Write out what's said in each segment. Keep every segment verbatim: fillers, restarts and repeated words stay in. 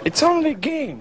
It's only a game.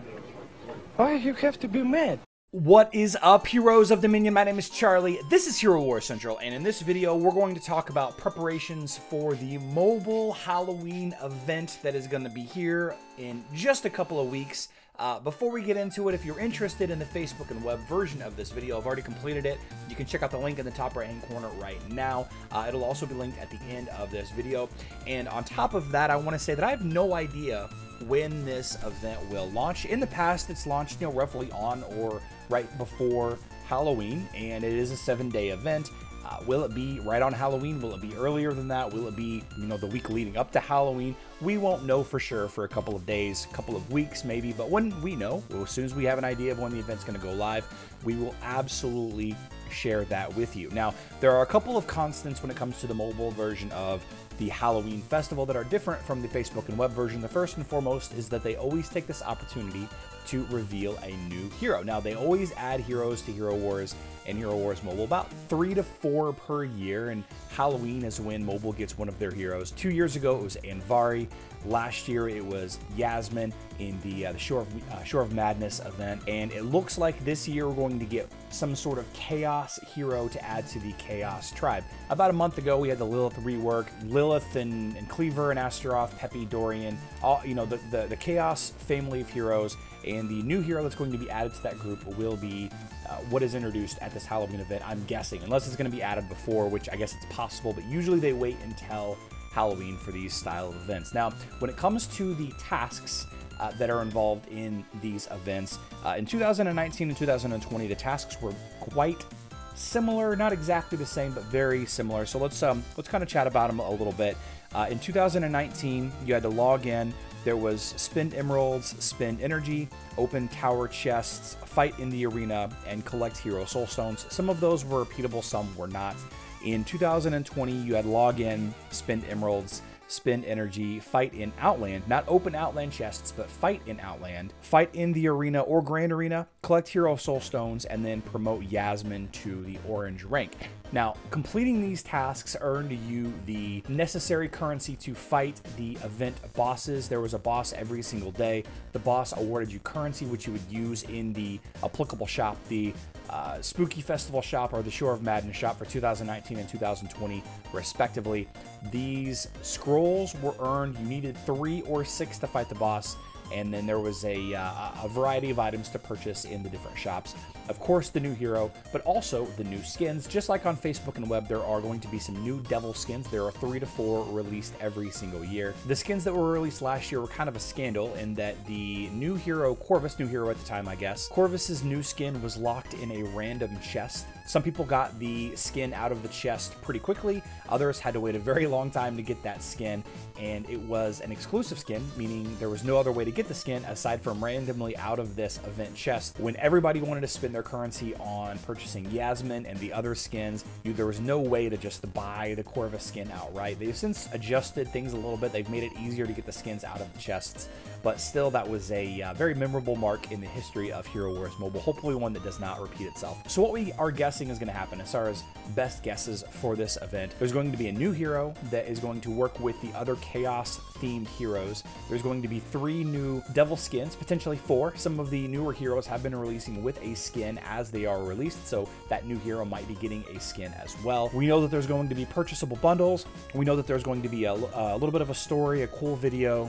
Why you have to be mad? What is up, heroes of Dominion? My name is Charlie. This is Hero Wars Central, and in this video, we're going to talk about preparations for the mobile Halloween event that is going to be here in just a couple of weeks. Uh, before we get into it, if you're interested in the Facebook and web version of this video, I've already completed it. You can check out the link in the top right hand corner right now. Uh, it'll also be linked at the end of this video. And on top of that, I want to say that I have no idea when this event will launch. In the past, it's launched, you know, roughly on or right before Halloween, and it is a seven-day event. Uh, will it be right on Halloween? Will it be earlier than that? Will it be, you know, the week leading up to Halloween? We won't know for sure for a couple of days, a couple of weeks maybe, but when we know, well, as soon as we have an idea of when the event's going to go live, we will absolutely share that with you. Now, there are a couple of constants when it comes to the mobile version of the Halloween Festival that are different from the Facebook and web version. The first and foremost is that they always take this opportunity to reveal a new hero. Now, they always add heroes to Hero Wars and Hero Wars Mobile, about three to four per year, and Halloween is when mobile gets one of their heroes. Two years ago, it was Anvari. Last year, it was Yasmin in the, uh, the Shore of, uh, Shore of Madness event, and it looks like this year we're going to get some sort of Chaos hero to add to the Chaos tribe. About a month ago, we had the Lilith rework. Lilith and, and Cleaver and Astaroth, Peppy, Dorian, all, you know, the, the, the Chaos family of heroes, and the new hero that's going to be added to that group will be uh, what is introduced at this Halloween event, I'm guessing, unless it's going to be added before, which I guess it's possible, but usually they wait until Halloween for these style of events. Now, when it comes to the tasks uh, that are involved in these events, uh, in two thousand nineteen and two thousand twenty, the tasks were quite similar, not exactly the same, but very similar. So let's um, let's kind of chat about them a little bit. Uh, in two thousand nineteen, you had to log in. There was spend emeralds, spend energy, open tower chests, fight in the arena, and collect hero soul stones. Some of those were repeatable, some were not. In two thousand twenty, you had log in, spend emeralds, spend energy, fight in Outland, not open Outland chests, but fight in Outland, fight in the arena or Grand Arena, collect hero soul stones, and then promote Yasmin to the orange rank. Now, completing these tasks earned you the necessary currency to fight the event bosses. There was a boss every single day. The boss awarded you currency, which you would use in the applicable shop, the uh, Spooky Festival shop or the Shore of Madness shop for two thousand nineteen and two thousand twenty, respectively. These scrolls were earned. You needed three or six to fight the boss, and then there was a, uh, a variety of items to purchase in the different shops. Of course, the new hero, but also the new skins. Just like on Facebook and web, there are going to be some new devil skins. There are three to four released every single year. The skins that were released last year were kind of a scandal in that the new hero, Corvus, new hero at the time, I guess, Corvus's new skin was locked in a random chest. Some people got the skin out of the chest pretty quickly. Others had to wait a very long time to get that skin, and it was an exclusive skin, meaning there was no other way to get the skin aside from randomly out of this event chest. When everybody wanted to spend their currency on purchasing Yasmin and the other skins, you, there was no way to just buy the Corvus skin outright. They've since adjusted things a little bit. They've made it easier to get the skins out of the chests, but still that was a uh, very memorable mark in the history of Hero Wars Mobile, hopefully one that does not repeat itself. So what we are guessing is going to happen as far as best guesses for this event, there's going to be a new hero that is going to work with the other Chaos themed heroes. There's going to be three new devil skins, potentially four. Some of the newer heroes have been releasing with a skin as they are released, so that new hero might be getting a skin as well. We know that there's going to be purchasable bundles. We know that there's going to be a, a little bit of a story, a cool video.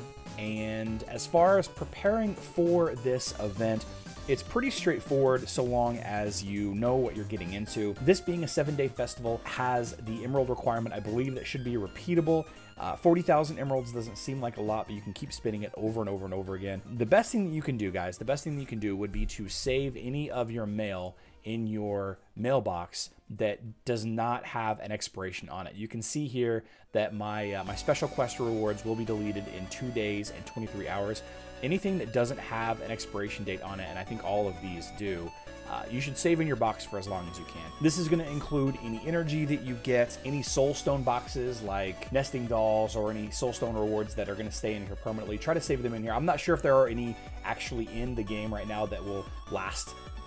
And as far as preparing for this event, it's pretty straightforward so long as you know what you're getting into. This being a seven-day festival has the emerald requirement, I believe, that should be repeatable. Uh, forty thousand emeralds doesn't seem like a lot, but you can keep spinning it over and over and over again. The best thing that you can do, guys, the best thing that you can do would be to save any of your mail in your mailbox that does not have an expiration on it. You can see here that my uh, my special quest rewards will be deleted in two days and twenty-three hours. Anything that doesn't have an expiration date on it, and I think all of these do, uh, you should save in your box for as long as you can. This is going to include any energy that you get, any soulstone boxes like nesting dolls, or any soulstone rewards that are going to stay in here permanently. Try to save them in here. I'm not sure if there are any actually in the game right now that will last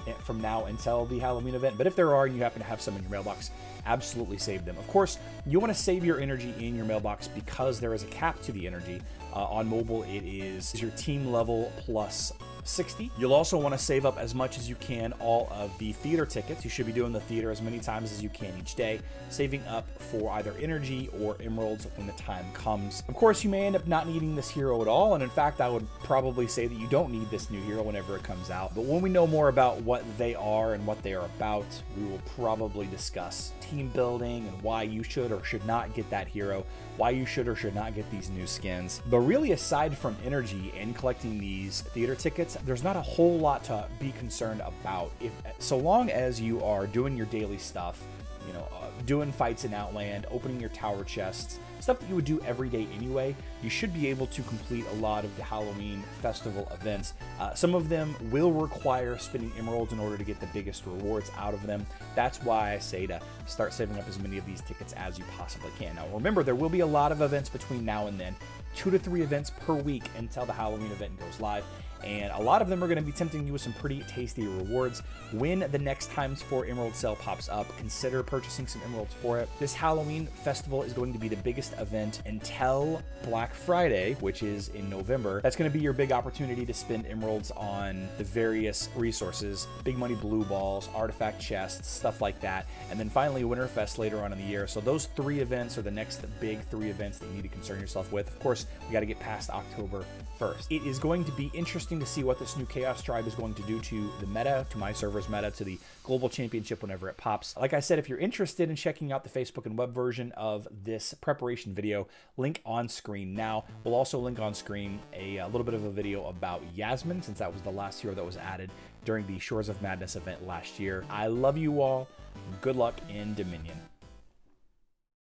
from now until the Halloween event. But if there are and you happen to have some in your mailbox, absolutely save them. Of course, you want to save your energy in your mailbox because there is a cap to the energy. Uh, on mobile, it is your team level plus sixty. You'll also want to save up as much as you can all of the theater tickets. You should be doing the theater as many times as you can each day, saving up for either energy or emeralds when the time comes. Of course, you may end up not needing this hero at all, and in fact, I would probably say that you don't need this new hero whenever it comes out. But when we know more about what they are and what they are about, we will probably discuss team building and why you should or should not get that hero, why you should or should not get these new skins. But really, aside from energy and collecting these theater tickets, there's not a whole lot to be concerned about. If so long as you are doing your daily stuff, you know, uh, doing fights in Outland, opening your tower chests, stuff that you would do every day anyway, you should be able to complete a lot of the Halloween festival events. Uh, some of them will require spending emeralds in order to get the biggest rewards out of them. That's why I say to start saving up as many of these tickets as you possibly can. Now remember, there will be a lot of events between now and then, two to three events per week until the Halloween event goes live. And a lot of them are going to be tempting you with some pretty tasty rewards. When the next Times four Emerald sale pops up, consider purchasing some emeralds for it. This Halloween festival is going to be the biggest event until Black Friday, which is in November. That's going to be your big opportunity to spend emeralds on the various resources, big money blue balls, artifact chests, stuff like that. And then finally Winterfest later on in the year. So those three events are the next big three events that you need to concern yourself with. Of course, we got to get past October first. It is going to be interesting to see what this new Chaos Tribe is going to do to the meta, to my server's meta, to the Global Championship whenever it pops. Like I said, if you're interested in checking out the Facebook and web version of this preparation video, link on screen now. We'll also link on screen a, a little bit of a video about Yasmin, since that was the last hero that was added during the Shores of Madness event last year. I love you all. Good luck in Dominion.